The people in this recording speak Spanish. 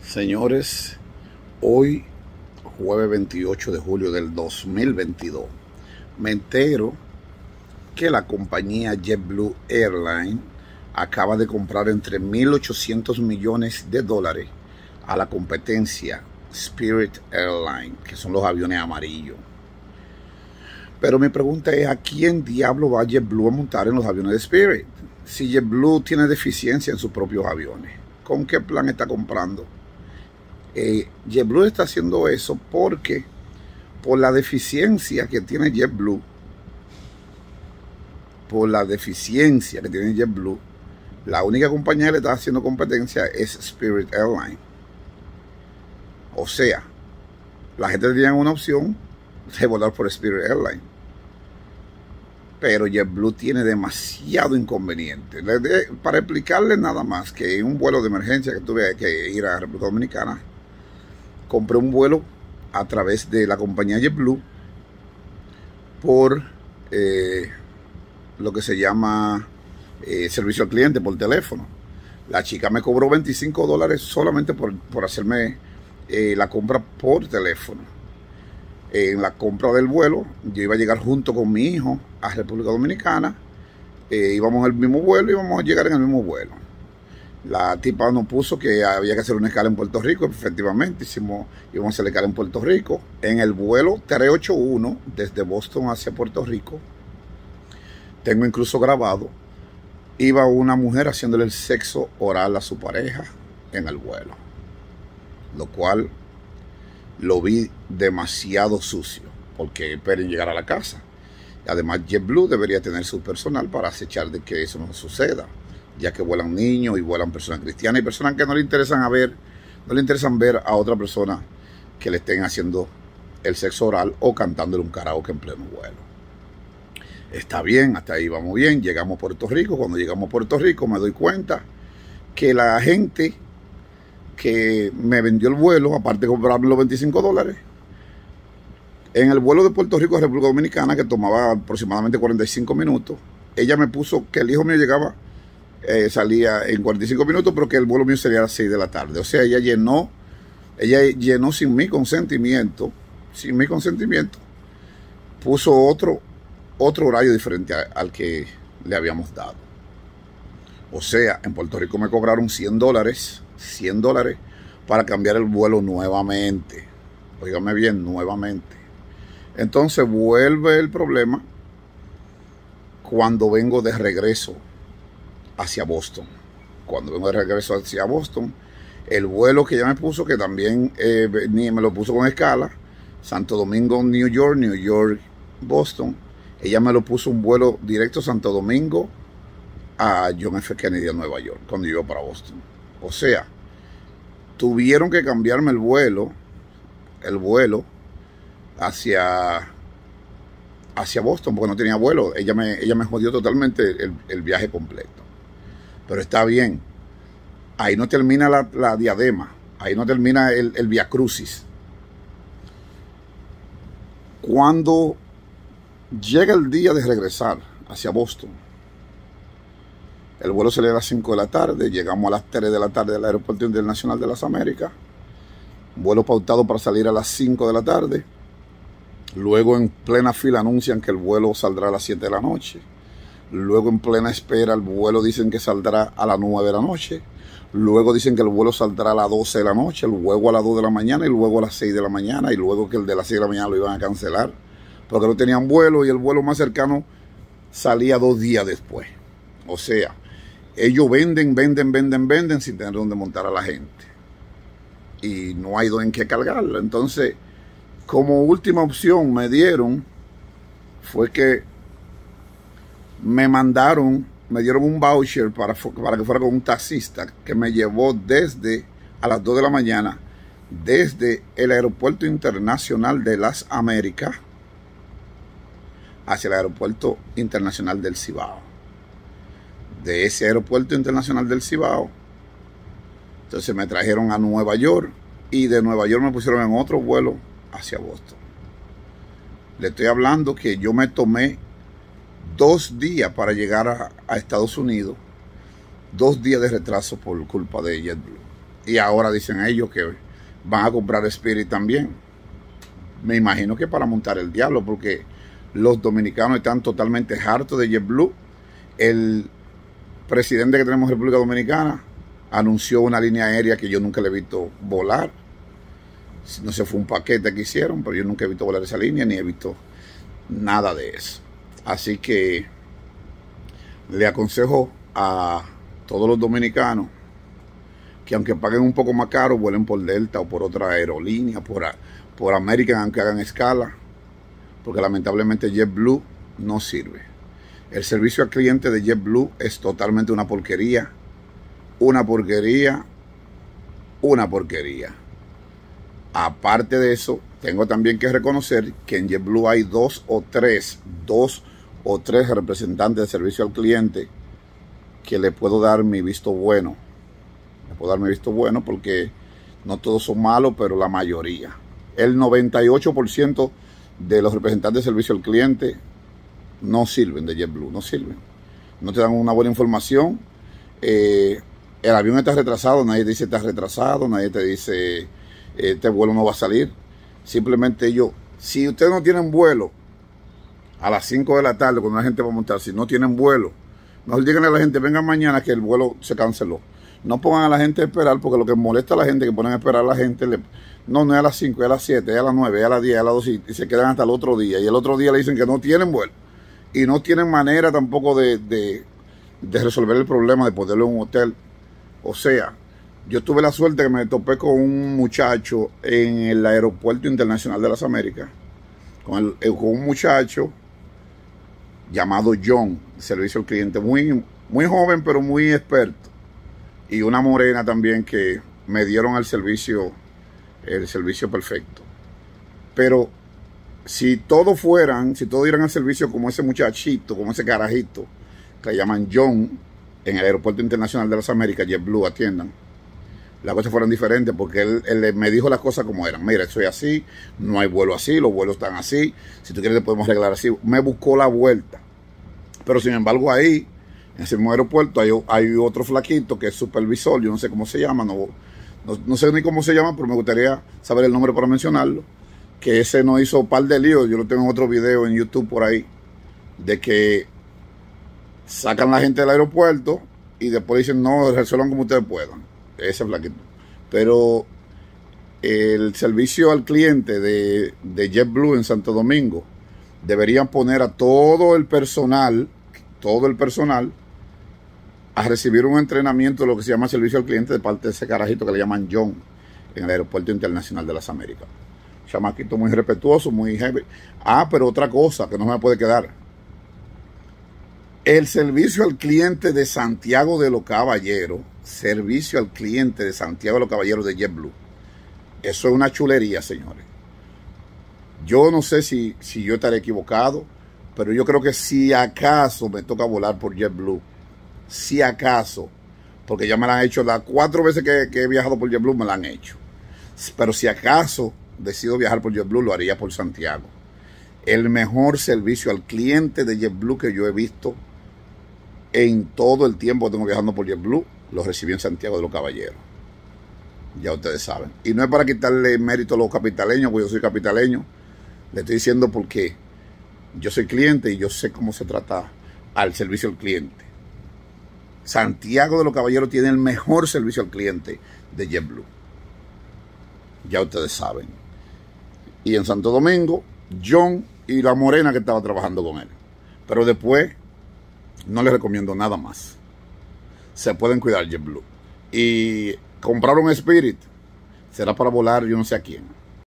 Señores, hoy, jueves 28 de julio del 2022, me entero que la compañía JetBlue Airlines acaba de comprar entre 1.800 millones de dólares a la competencia Spirit Airlines, que son los aviones amarillos. Pero mi pregunta es, ¿a quién diablo va JetBlue a montar en los aviones de Spirit? Si JetBlue tiene deficiencia en sus propios aviones, ¿con qué plan está comprando? JetBlue está haciendo eso porque por la deficiencia que tiene JetBlue, la única compañía que le está haciendo competencia es Spirit Airlines. O sea, la gente tiene una opción de volar por Spirit Airlines, pero JetBlue tiene demasiado inconveniente. Para explicarles nada más, que en un vuelo de emergencia que tuve que ir a República Dominicana, compré un vuelo a través de la compañía JetBlue por lo que se llama servicio al cliente por teléfono. La chica me cobró $25 solamente por hacerme la compra por teléfono. En la compra del vuelo, yo iba a llegar junto con mi hijo a República Dominicana. Íbamos en el mismo vuelo y íbamos a llegar en el mismo vuelo. La tipa nos puso que había que hacer una escala en Puerto Rico. Efectivamente, íbamos a hacer la escala en Puerto Rico. En el vuelo 381 desde Boston hacia Puerto Rico, tengo incluso grabado, iba una mujer haciéndole el sexo oral a su pareja en el vuelo, lo cual lo vi demasiado sucio, porque esperen llegar a la casa. Además, JetBlue debería tener su personal para acechar de que eso no suceda, ya que vuelan niños y vuelan personas cristianas y personas que no le interesan ver a otra persona que le estén haciendo el sexo oral o cantándole un karaoke en pleno vuelo. Está bien, hasta ahí vamos bien. Llegamos a Puerto Rico. Cuando llegamos a Puerto Rico me doy cuenta que la gente que me vendió el vuelo, aparte de comprarme los $25, en el vuelo de Puerto Rico a República Dominicana, que tomaba aproximadamente 45 minutos, ella me puso que el hijo mío salía en 45 minutos, pero que el vuelo mío sería a las 6 de la tarde. O sea, ella llenó sin mi consentimiento, puso otro horario diferente al que le habíamos dado. O sea, en Puerto Rico me cobraron $100 para cambiar el vuelo nuevamente. Óigame bien, nuevamente. Entonces vuelve el problema cuando vengo de regreso hacia Boston. El vuelo que ella me puso, que también me lo puso con escala, Santo Domingo, New York, Boston. Ella me lo puso un vuelo directo Santo Domingo a John F. Kennedy a Nueva York, cuando yo iba para Boston. O sea, tuvieron que cambiarme el vuelo hacia Boston, porque no tenía vuelo. Ella me jodió totalmente el viaje completo. Pero está bien. Ahí no termina la diadema. Ahí no termina el Via Crucis. Cuando llega el día de regresar hacia Boston, el vuelo sale a las 5 de la tarde, llegamos a las 3 de la tarde al Aeropuerto Internacional de las Américas, vuelo pautado para salir a las 5 de la tarde, luego en plena fila anuncian que el vuelo saldrá a las 7 de la noche, luego en plena espera el vuelo dicen que saldrá a las 9 de la noche, luego dicen que el vuelo saldrá a las 12 de la noche, luego a las 2 de la mañana y luego a las 6 de la mañana y luego que el de las 6 de la mañana lo iban a cancelar porque no tenían vuelo y el vuelo más cercano salía 2 días después. O sea, ellos venden sin tener donde montar a la gente y no hay en qué cargarlo. Entonces, como última opción me dieron que me dieron un voucher para que fuera con un taxista que me llevó a las 2 de la mañana desde el Aeropuerto Internacional de las Américas hacia el Aeropuerto Internacional del Cibao. De ese Aeropuerto Internacional del Cibao, entonces me trajeron a Nueva York y de Nueva York me pusieron en otro vuelo hacia Boston. Le estoy hablando que yo me tomé 2 días para llegar a Estados Unidos, 2 días de retraso por culpa de JetBlue. Y ahora dicen ellos que van a comprar Spirit también. Me imagino que para montar el diablo, porque los dominicanos están totalmente hartos de JetBlue. El presidente que tenemos en República Dominicana anunció una línea aérea que yo nunca le he visto volar. No sé, fue un paquete que hicieron, pero yo nunca he visto volar esa línea, ni he visto nada de eso. Así que le aconsejo a todos los dominicanos que aunque paguen un poco más caro, vuelen por Delta o por otra aerolínea, por American, aunque hagan escala, porque lamentablemente JetBlue no sirve. El servicio al cliente de JetBlue es totalmente una porquería, una porquería, una porquería. Aparte de eso, tengo también que reconocer que en JetBlue hay dos o tres representantes de servicio al cliente que le puedo dar mi visto bueno. Le puedo dar mi visto bueno porque no todos son malos, pero la mayoría. El 98% de los representantes de servicio al cliente no sirven de JetBlue, no sirven. No te dan una buena información. El avión está retrasado, nadie te dice está retrasado, nadie te dice este vuelo no va a salir. Simplemente ellos, si ustedes no tienen vuelo a las 5 de la tarde, cuando la gente va a montar, si no tienen vuelo, mejor díganle a la gente, vengan mañana que el vuelo se canceló. No pongan a la gente a esperar, porque lo que molesta a la gente es que ponen a esperar a la gente, no es a las 5, es a las 7, es a las 9, es a las 10, es a las 12, y se quedan hasta el otro día. Y el otro día le dicen que no tienen vuelo. Y no tienen manera tampoco de resolver el problema de ponerlo en un hotel. O sea, yo tuve la suerte que me topé con un muchacho en el Aeropuerto Internacional de las Américas, con un muchacho llamado John, servicio al cliente, muy joven pero muy experto, y una morena también que me dieron el servicio perfecto. Pero si todos dieran el servicio como ese muchachito, como ese carajito que le llaman John en el Aeropuerto Internacional de las Américas, JetBlue atiendan, las cosas fueron diferentes, porque él me dijo las cosas como eran. Mira, soy así, no hay vuelo así, los vuelos están así, si tú quieres te podemos arreglar así. Me buscó la vuelta. Pero sin embargo ahí, en ese mismo aeropuerto, hay otro flaquito que es supervisor, yo no sé cómo se llama, no sé ni cómo se llama, pero me gustaría saber el nombre para mencionarlo, que ese no hizo par de líos. Yo lo tengo en otro video en YouTube por ahí, de que sacan la gente del aeropuerto y después dicen, no, resuelvan como ustedes puedan. Ese flaquito. Pero el servicio al cliente de JetBlue en Santo Domingo deberían poner a todo el personal a recibir un entrenamiento de lo que se llama servicio al cliente de parte de ese carajito que le llaman John en el Aeropuerto Internacional de las Américas. Chamaquito muy respetuoso, muy heavy. Pero otra cosa que no me puede quedar. El servicio al cliente de Santiago de los Caballeros, servicio al cliente de Santiago de los Caballeros de JetBlue. Eso es una chulería, señores. Yo no sé si yo estaré equivocado, pero yo creo que si acaso me toca volar por JetBlue, si acaso, porque ya me la han hecho las 4 veces que he viajado por JetBlue, me la han hecho. Pero si acaso decido viajar por JetBlue, lo haría por Santiago. El mejor servicio al cliente de JetBlue que yo he visto en todo el tiempo que tengo viajando por JetBlue, lo recibí en Santiago de los Caballeros. Ya ustedes saben. Y no es para quitarle mérito a los capitaleños, porque yo soy capitaleño. Le estoy diciendo porque yo soy cliente y yo sé cómo se trata al servicio al cliente. Santiago de los Caballeros tiene el mejor servicio al cliente de JetBlue. Ya ustedes saben. Y en Santo Domingo, John y la morena que estaba trabajando con él. Pero después no les recomiendo nada más. Se pueden cuidar JetBlue. Y comprar un Spirit será para volar yo no sé a quién.